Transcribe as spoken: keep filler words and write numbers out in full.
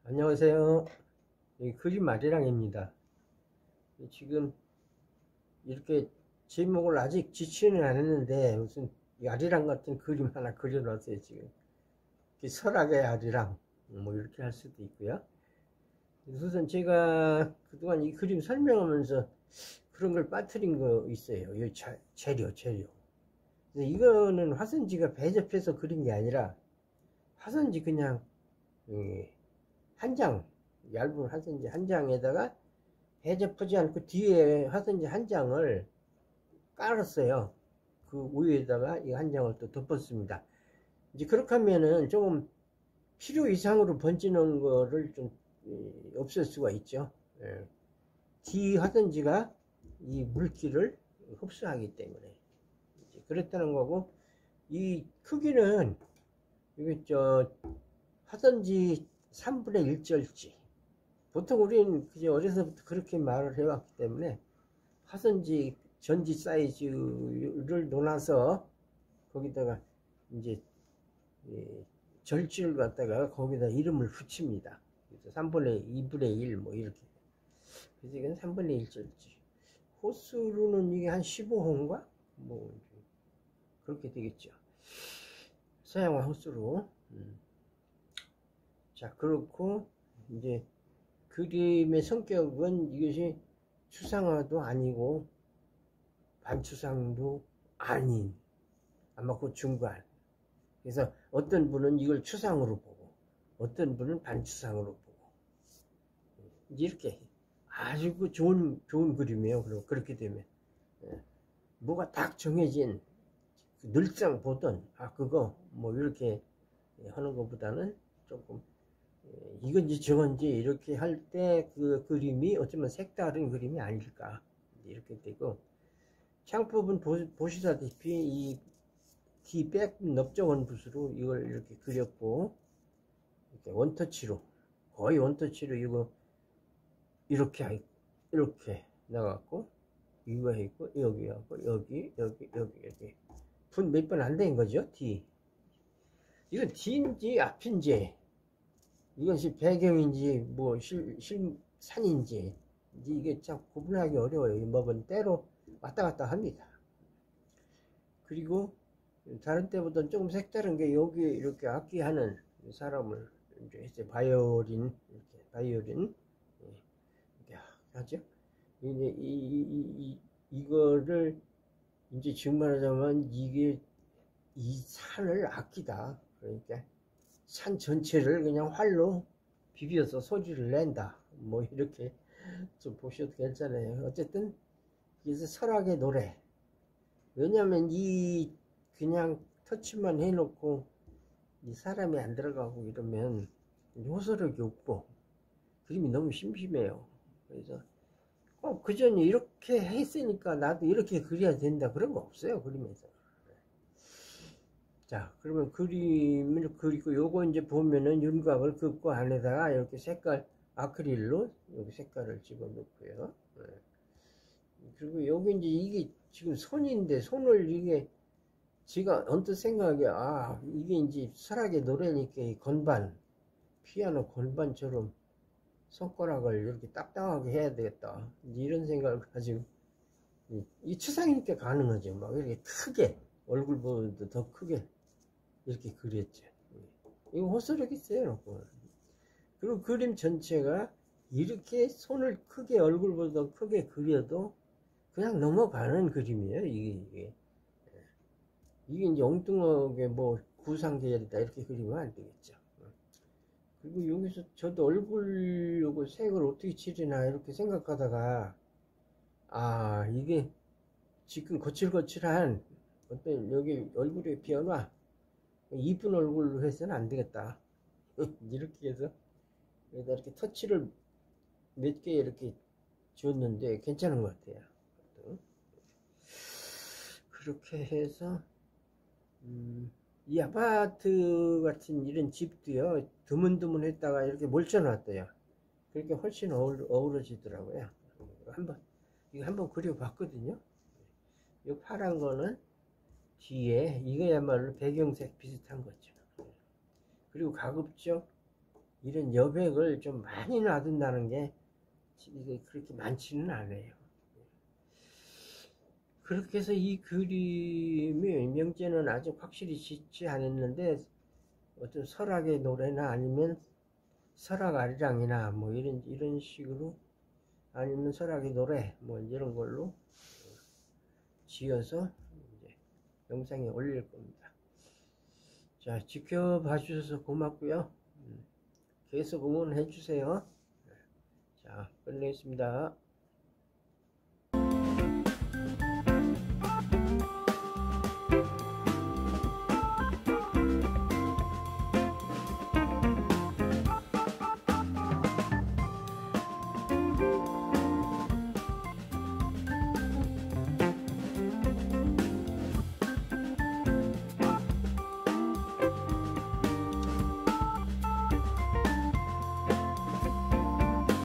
안녕하세요. 이 그림 아리랑입니다. 지금 이렇게 제목을 아직 지치는 않았는데 무슨 아리랑 같은 그림 하나 그려놨어요. 지금 설악의 아리랑 뭐 이렇게 할 수도 있고요. 우선 제가 그동안 이 그림 설명하면서 그런 걸 빠뜨린 거 있어요. 이 재료 재료. 이거는 화선지가 배접해서 그린 게 아니라 화선지 그냥 한 장, 얇은 화선지 한 장에다가 배접하지 않고 뒤에 화선지 한 장을 깔았어요. 그 위에다가 이 한 장을 또 덮었습니다. 이제 그렇게 하면은 조금 필요 이상으로 번지는 거를 좀 없앨 수가 있죠. 예. 뒤 화선지가 이 물기를 흡수하기 때문에 이제 그랬다는 거고, 이 크기는 이게 저 화선지 삼분의 일 절지, 보통 우리는 그저 어려서부터 그렇게 말을 해왔기 때문에 화선지 전지 사이즈를 놓아서 거기다가 이제 절지를 갖다가 거기다 이름을 붙입니다. 그래서 삼분의 이분의 일 뭐 이렇게. 그래서 이건 삼분의 일 절지. 호수로는 이게 한 십오 호인가? 뭐 그렇게 되겠죠. 서양화 호수로. 음. 자, 그렇고 이제 그림의 성격은 이것이 추상화도 아니고 반추상도 아닌, 아마 그 중간. 그래서 어떤 분은 이걸 추상으로 보고 어떤 분은 반추상으로 보고 이렇게 아주 그 좋은 좋은 그림이에요. 그리고 그렇게 되면 뭐가 딱 정해진 늘상 보던 아 그거 뭐 이렇게 하는 것보다는 조금 이건지 저건지 이렇게 할 때 그 그림이 어쩌면 색다른 그림이 아닐까 이렇게 되고, 창법은 보시다시피 이 뒤백 넓적한 붓으로 이걸 이렇게 그렸고, 이렇게 원터치로 거의 원터치로 이거 이렇게 이렇게 나갔고, 이거 했고 여기 하고 여기 여기 여기 여기 분 몇 번 안 된 거죠. 뒤 이건 뒤인지 앞인지 이것이 배경인지 뭐 실, 실 산인지 이게 참 구분하기 어려워요. 먹은 때로 왔다 갔다 합니다. 그리고 다른 때보다는 조금 색다른 게 여기 이렇게 악기하는 사람을 이제 했어요. 바이올린 이렇게 바이올린 이렇게 하죠. 이제 이, 이, 이, 이거를 이제 지금 말하자면 이게 이 산을 아끼다. 그러니까 산 전체를 그냥 활로 비벼서 소리를 낸다. 뭐 이렇게 좀 보셔도 괜찮아요. 어쨌든 그래서 설악의 노래. 왜냐면 이 그냥 터치만 해놓고 이 사람이 안 들어가고 이러면 호소력이 없고 그림이 너무 심심해요. 그래서 꼭 그 전에 이렇게 했으니까 나도 이렇게 그려야 된다 그런 거 없어요. 그림에서. 자, 그러면 그림을 그리고 요거 이제 보면은 윤곽을 긋고 안에다가 이렇게 색깔 아크릴로 여기 색깔을 집어 넣고요. 네. 그리고 여기 이제 이게 지금 손인데 손을 이게 제가 언뜻 생각이 아 이게 이제 설악의 노래니까 이 건반 피아노 건반처럼 손가락을 이렇게 딱딱하게 해야 되겠다 이런 생각을 가지고 이, 이 추상이니까 가능하죠. 막 이렇게 크게 얼굴보다 더 크게 이렇게 그렸죠. 이거 호소력 있어요. 그리고 그림 전체가 이렇게 손을 크게 얼굴보다 크게 그려도 그냥 넘어가는 그림이에요. 이게 이게, 이게 이제 엉뚱하게 뭐 구상계열이다 이렇게 그리면 안 되겠죠. 그리고 여기서 저도 얼굴 요거 색을 어떻게 칠이나 이렇게 생각하다가 아 이게 지금 거칠거칠한 어떤 여기 얼굴에 변화 이쁜 얼굴로 해서는 안 되겠다. 이렇게 해서 여기다 이렇게 터치를 몇 개 이렇게 줬는데 괜찮은 것 같아요. 그렇게 해서 음, 이 아파트 같은 이런 집도요 드문드문 했다가 이렇게 몰쳐놨대요. 그렇게 훨씬 어우러, 어우러지더라고요. 한번 이거 한번 그려봤거든요. 이 파란 거는 뒤에 이거야말로 배경색 비슷한 거죠. 그리고 가급적 이런 여백을 좀 많이 놔둔다는 게 이게 그렇게 많지는 않아요. 그렇게 해서 이 그림의 명제는 아직 확실히 짓지 않았는데, 어떤 설악의 노래나 아니면 설악 아리랑이나 뭐 이런 이런 식으로, 아니면 설악의 노래 뭐 이런 걸로 지어서 이제 영상에 올릴 겁니다. 자, 지켜봐 주셔서 고맙고요. 계속 응원해 주세요. 자, 끝내겠습니다.